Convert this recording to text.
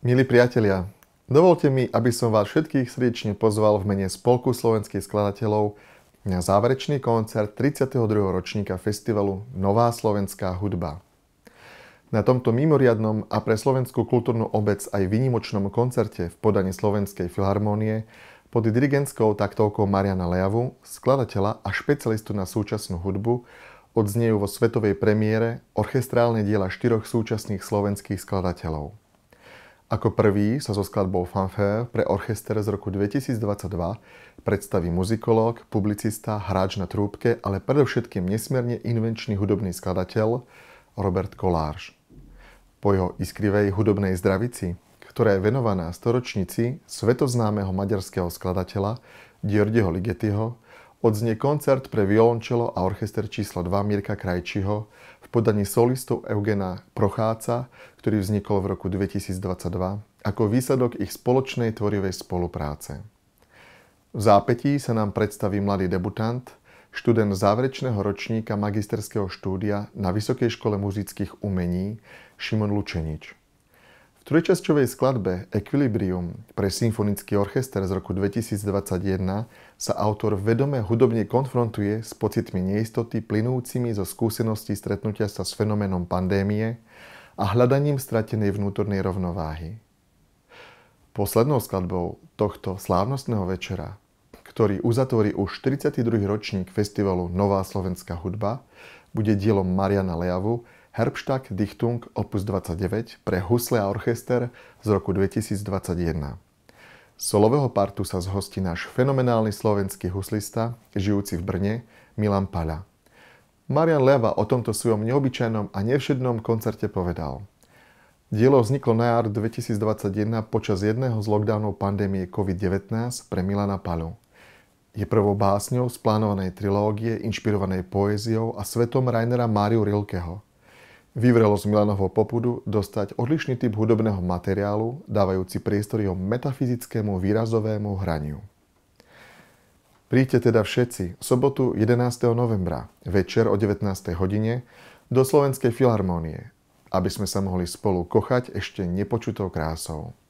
Milí priatelia, dovolte mi, aby som vás všetkých srdečne pozval v mene Spolku slovenských skladateľov na záverečný koncert 32. ročníka festivalu Nová slovenská hudba. Na tomto mimoriadnom a pre slovenskú kultúrnu obec aj výnimočnom koncerte v podaní Slovenskej filharmónie pod dirigentskou taktovkou Mariana Lejavu, skladateľa a špecialistu na súčasnú hudbu, odznejú vo svetovej premiére orchestrálne diela 4 súčasných slovenských skladateľov. Ako prvý sa so skladbou Fanfare pre orchester z roku 2022 predstaví muzikológ, publicista, hráč na trúbke, ale predovšetkým nesmierne invenčný hudobný skladateľ Robert Kolář. Po jeho iskrivej hudobnej zdravici, ktorá je venovaná storočnici svetoznámeho maďarského skladateľa Györgyho Ligetiho, odznie koncert pre violončelo a orchester číslo 2 Mirka Krajčího v podaní solistov Eugena Procháca, ktorý vznikol v roku 2022 ako výsledok ich spoločnej tvorivej spolupráce. V zápätí sa nám predstaví mladý debutant, študent záverečného ročníka magisterského štúdia na Vysokej škole muzických umení Šimon Lučenič. V trojčasťovej skladbe Equilibrium pre symfonický orchester z roku 2021 sa autor vedome hudobne konfrontuje s pocitmi neistoty plynúcimi zo skúseností stretnutia sa s fenoménom pandémie a hľadaním stratenej vnútornej rovnováhy. Poslednou skladbou tohto slávnostného večera, ktorý uzatvorí už 42. ročník festivalu Nová slovenská hudba, bude dielom Mariana Lejavu Herbsttag Dichtung opus 29 pre husle a orchester z roku 2021. Solového partu sa zhostí náš fenomenálny slovenský huslista, žijúci v Brne, Milan Paľa. Marian Lejava o tomto svojom neobyčajnom a nevšednom koncerte povedal: Dielo vzniklo na jar 2021 počas jedného z lockdownov pandémie COVID-19 pre Milana Paľu. Je prvou básňou z plánovanej trilógie inšpirovanej poéziou a svetom Rainera Máriu Rilkeho. Vyvrelo z Milanovho popudu dostať odlišný typ hudobného materiálu, dávajúci priestor jeho metafyzickému výrazovému hraniu. Príďte teda všetci v sobotu 11. novembra večer o 19. hodine do Slovenskej filharmónie, aby sme sa mohli spolu kochať ešte nepočutou krásou.